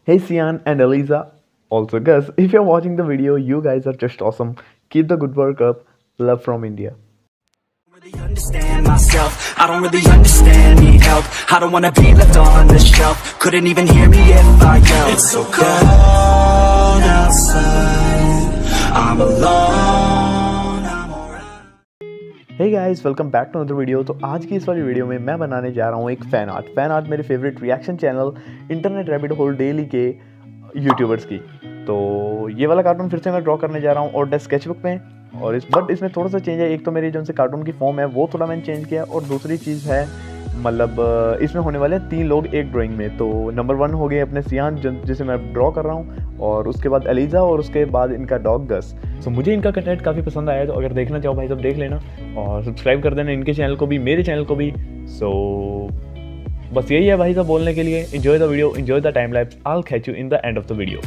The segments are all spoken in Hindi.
Hey Sian and Eliza. Also, Gus, if you're watching the video, you guys are just awesome. Keep the good work up. Love from India. Really understand myself. I don't really understand, need help. I don't wanna be left on the shelf. Couldn't even hear me if I yelled. It's so cold outside. I'm alone. I'm alright. Hey guys, welcome back to another video. तो आज की इस वाली वीडियो में मैं बनाने जा रहा हूँ एक फ़ैन आर्ट मेरे favourite reaction channel internet rabbit hole daily के यूट्यूबर्स की। तो ये वाला कार्टून फिर से मैं ड्रॉ करने जा रहा हूँ और स्केचबुक में, और बट इसमें थोड़ा सा चेंज है। एक तो मेरी जो से कार्टून की फॉर्म है वो थोड़ा मैंने चेंज किया, और दूसरी चीज़ है मतलब इसमें होने वाले 3 लोग एक ड्राइंग में। तो नंबर 1 हो गए अपने सियान जिसे मैं ड्रॉ कर रहा हूँ, और उसके बाद एलिजा, और उसके बाद इनका डॉग गस। सो मुझे इनका कंटेंट काफ़ी पसंद आया, तो अगर देखना चाहो भाई सब देख लेना और सब्सक्राइब कर देना इनके चैनल को भी, मेरे चैनल को भी। सो बस यही है भाई सब बोलने के लिए। Enjoy the video, enjoy the time lapse. I will catch you in the end of the video.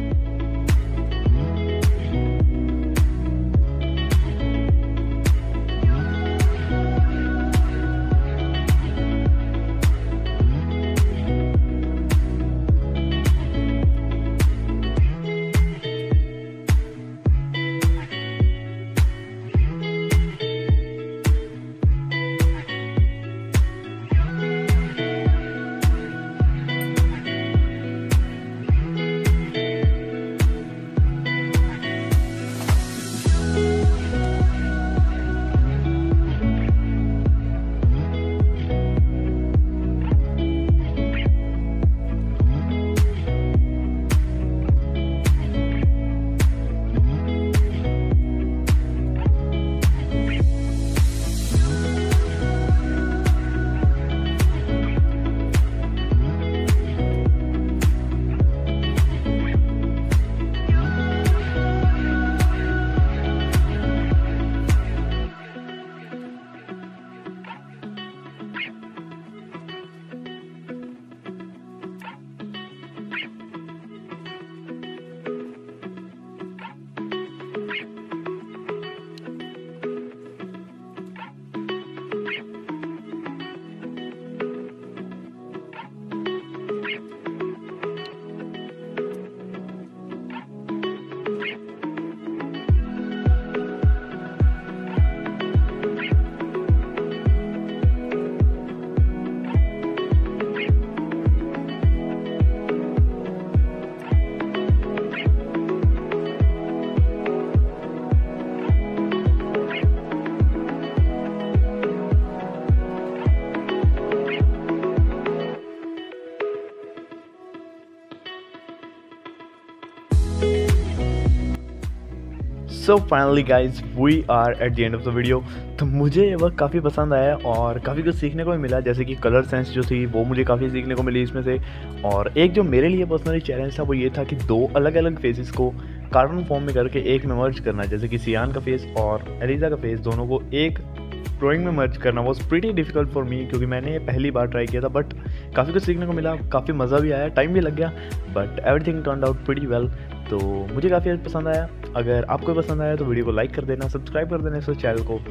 So finally guys we are at the end of the video. तो मुझे ये वर्क काफ़ी पसंद आया और काफ़ी कुछ सीखने को भी मिला, जैसे कि कलर सेंस जो थी वो मुझे काफ़ी सीखने को मिली इसमें से। और एक जो मेरे लिए पर्सनली चैलेंज था वो ये था कि 2 अलग अलग फेसेस को कार्टून फॉर्म में करके एक में मर्ज करना, जैसे कि सियान का फेस और एलिजा का फेस, दोनों को एक ड्राइंग में मर्ज करना was pretty difficult for me, क्योंकि मैंने ये पहली बार ट्राई किया था। बट काफ़ी कुछ सीखने को मिला, काफ़ी मज़ा भी आया, टाइम भी लग गया, but everything turned out pretty well. तो मुझे काफ़ी पसंद आया। अगर आपको पसंद आया तो वीडियो को लाइक कर देना, सब्सक्राइब कर देना इस चैनल को।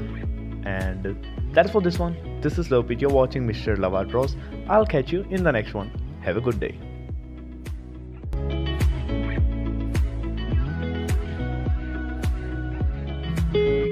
And that's for this one. This is Lovepreet, you are watching mister love draws. I will catch you in the next one. Have a good day.